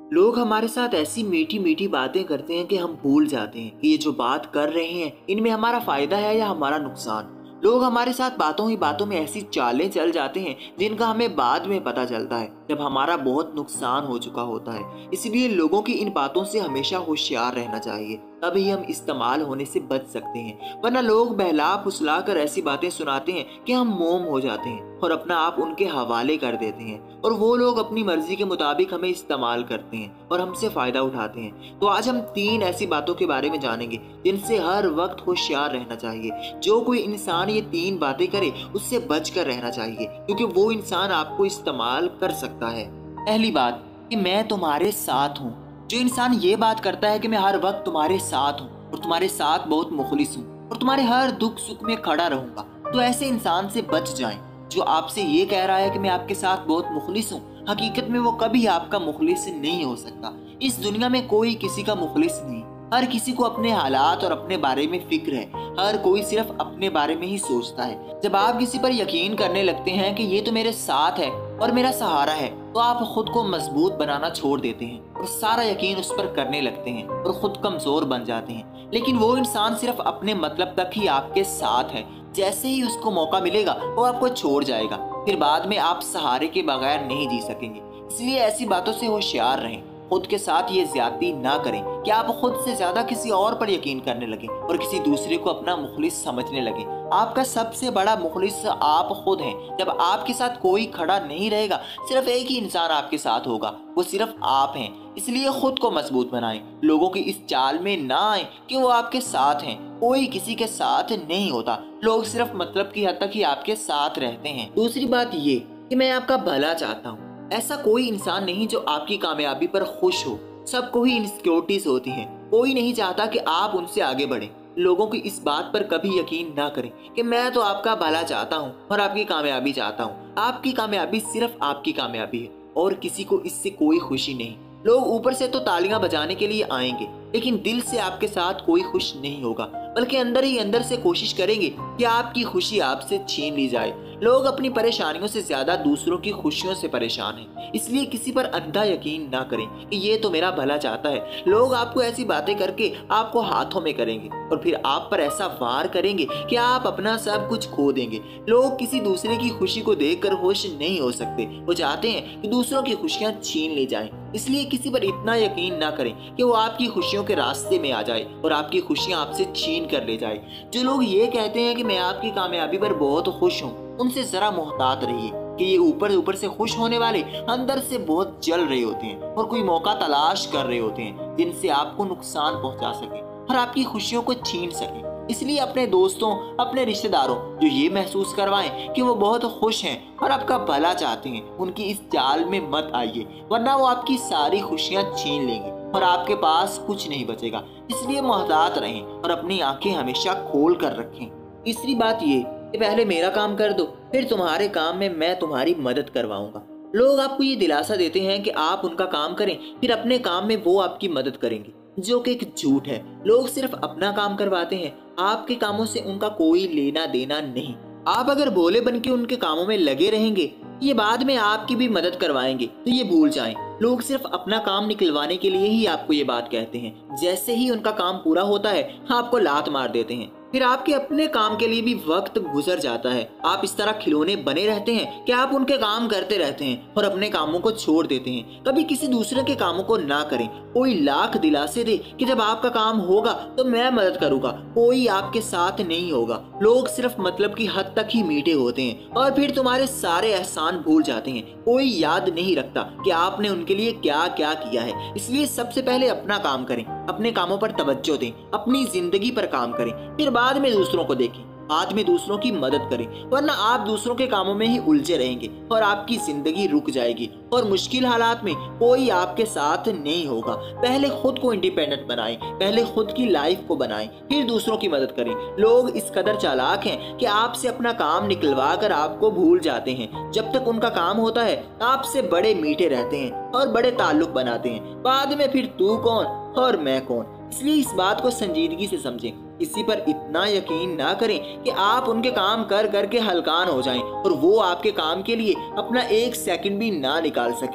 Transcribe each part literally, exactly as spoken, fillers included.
लोग हमारे साथ ऐसी मीठी मीठी बातें करते हैं कि हम भूल जाते हैं कि ये जो बात कर रहे हैं इनमें हमारा फायदा है या हमारा नुकसान। लोग हमारे साथ बातों ही बातों में ऐसी चालें चल जाते हैं जिनका हमें बाद में पता चलता है जब हमारा बहुत नुकसान हो चुका होता है। इसलिए लोगों की इन बातों से हमेशा होशियार रहना चाहिए, तभी हम इस्तेमाल होने से बच सकते हैं। वरना लोग बहला फुसला कर ऐसी बातें सुनाते हैं कि हम मोम हो जाते हैं और अपना आप उनके हवाले कर देते हैं, और वो लोग अपनी मर्जी के मुताबिक हमें इस्तेमाल करते हैं और हमसे फायदा उठाते हैं। तो आज हम तीन ऐसी बातों के बारे में जानेंगे जिनसे हर वक्त होशियार रहना चाहिए। जो कोई इंसान ये तीन बातें करे उससे बच कर रहना चाहिए, क्योंकि वो इंसान आपको इस्तेमाल कर सकता है। पहली बात कि मैं तुम्हारे साथ हूँ। जो इंसान ये बात करता है कि मैं हर वक्त तुम्हारे साथ हूँ और तुम्हारे साथ बहुत मुखलिस हूँ और तुम्हारे हर दुख सुख में खड़ा रहूंगा, तो ऐसे इंसान से बच जाएं। जो आपसे ये कह रहा है कि मैं आपके साथ बहुत मुखलिस हूँ, हकीकत में वो कभी आपका मुखलिस नहीं हो सकता। इस दुनिया में कोई किसी का मुखलिस नहीं। हर किसी को अपने हालात और अपने बारे में फिक्र है। हर कोई सिर्फ अपने बारे में ही सोचता है। जब आप किसी पर यकीन करने लगते हैं कि ये तो मेरे साथ है और मेरा सहारा है, तो आप खुद को मजबूत बनाना छोड़ देते हैं और सारा यकीन उस पर करने लगते हैं और खुद कमजोर बन जाते हैं। लेकिन वो इंसान सिर्फ अपने मतलब तक ही आपके साथ है। जैसे ही उसको मौका मिलेगा वो आपको छोड़ जाएगा, फिर बाद में आप सहारे के बगैर नहीं जी सकेंगे। इसलिए ऐसी बातों से होशियार रहें। खुद के साथ ये ज्यादती ना करें कि आप खुद से ज्यादा किसी और पर यकीन करने लगे और किसी दूसरे को अपना मुखलिस समझने लगे। आपका सबसे बड़ा मुखलिस आप खुद हैं। जब आपके साथ कोई खड़ा नहीं रहेगा, सिर्फ एक ही इंसान आपके साथ होगा, वो सिर्फ आप हैं। इसलिए खुद को मजबूत बनाएं। लोगों की इस चाल में ना आए कि वो आपके साथ हैं। कोई किसी के साथ नहीं होता। लोग सिर्फ मतलब की हद तक ही आपके साथ रहते हैं। दूसरी बात ये कि मैं आपका भला चाहता हूँ। ऐसा कोई इंसान नहीं जो आपकी कामयाबी पर खुश हो। सबको ही इनसिक्योरिटीज होती हैं। कोई नहीं चाहता कि आप उनसे आगे बढ़ें। लोगों की इस बात पर कभी यकीन ना करें कि मैं तो आपका भला चाहता हूँ और आपकी कामयाबी चाहता हूँ। आपकी कामयाबी सिर्फ आपकी कामयाबी है और किसी को इससे कोई खुशी नहीं। लोग ऊपर से तो तालियां बजाने के लिए आएंगे, लेकिन दिल से आपके साथ कोई खुश नहीं होगा, बल्कि अंदर ही अंदर से कोशिश करेंगे कि आपकी खुशी आपसे छीन ली जाए। लोग अपनी परेशानियों से ज्यादा दूसरों की खुशियों से परेशान हैं। इसलिए किसी पर अंधा यकीन ना करें कि ये तो मेरा भला चाहता है। लोग आपको ऐसी बातें करके आपको हाथों में करेंगे और फिर आप पर ऐसा वार करेंगे कि आप अपना सब कुछ खो देंगे। लोग किसी दूसरे की खुशी को देखकर खुश नहीं हो सकते। वो चाहते हैं कि दूसरों की खुशियां छीन ली जाएं। इसलिए किसी पर इतना यकीन ना करें कि वो आपकी खुशियों के रास्ते में आ जाए और आपकी खुशियां आपसे छीन कर ले जाए। जो लोग ये कहते हैं कि मैं आपकी कामयाबी पर बहुत खुश हूँ, उनसे जरा मोहतात रहिए कि ये ऊपर ऊपर से खुश होने वाले अंदर से बहुत जल रहे होते हैं और कोई मौका तलाश कर रहे होते हैं जिनसे आपको नुकसान पहुंचा सके और आपकी खुशियों को छीन सके। इसलिए अपने दोस्तों, अपने रिश्तेदारों जो ये महसूस करवाएं कि वो बहुत खुश हैं और आपका भला चाहते हैं, उनकी इस जाल में मत आइए, वरना वो आपकी सारी खुशियां छीन लेंगे और आपके पास कुछ नहीं बचेगा। इसलिए मोहतात रहें और अपनी आंखें हमेशा खोल कर रखें। तीसरी बात ये कि पहले मेरा काम कर दो, फिर तुम्हारे काम में मैं तुम्हारी मदद करवाऊंगा। लोग आपको ये दिलासा देते हैं कि आप उनका काम करें, फिर अपने काम में वो आपकी मदद करेंगे, जो कि एक झूठ है। लोग सिर्फ अपना काम करवाते हैं, आपके कामों से उनका कोई लेना देना नहीं। आप अगर भोले बन के उनके कामों में लगे रहेंगे, ये बाद में आपकी भी मदद करवाएंगे, तो ये भूल जाएं। लोग सिर्फ अपना काम निकलवाने के लिए ही आपको ये बात कहते हैं। जैसे ही उनका काम पूरा होता है, आपको लात मार देते हैं। फिर आपके अपने काम के लिए भी वक्त गुजर जाता है। आप इस तरह खिलौने बने रहते हैं कि आप उनके काम करते रहते हैं और अपने कामों को छोड़ देते हैं। कभी किसी दूसरे के कामों को ना करें। कोई लाख दिलासे दे कि जब आपका काम होगा तो मैं मदद करूंगा, कोई आपके साथ नहीं होगा। लोग सिर्फ मतलब की हद तक ही मीठे होते हैं और फिर तुम्हारे सारे एहसान भूल जाते हैं। कोई याद नहीं रखता कि आपने उनके लिए क्या क्या किया है। इसलिए सबसे पहले अपना काम करें, अपने कामों पर तवज्जो दें, अपनी जिंदगी पर काम करें, फिर बाद में दूसरों को देखें, बाद में दूसरों की मदद करें। वरना आप दूसरों के कामों में ही उलझे रहेंगे और आपकी जिंदगी रुक जाएगी और मुश्किल हालात में कोई आपके साथ नहीं होगा। पहले खुद को इंडिपेंडेंट बनाएं, पहले खुद की लाइफ को बनाएं, फिर दूसरों की मदद करें। लोग इस कदर चालाक हैं कि आपसे अपना काम निकलवा कर आपको भूल जाते हैं। जब तक उनका काम होता है, आपसे बड़े मीठे रहते हैं और बड़े ताल्लुक बनाते हैं। बाद में फिर तू कौन और मैं कौन। इसलिए इस बात को संजीदगी से समझें। किसी पर इतना यकीन ना करें कि आप उनके काम कर करके हलकान हो जाएं और वो आपके काम के लिए अपना एक सेकंड भी ना निकाल सके।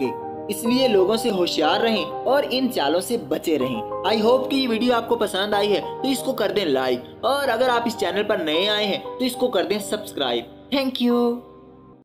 इसलिए लोगों से होशियार रहें और इन चालों से बचे रहें। आई होप कि ये वीडियो आपको पसंद आई है तो इसको कर दें लाइक, और अगर आप इस चैनल पर नए आए हैं तो इसको कर दें सब्सक्राइब। Thank you.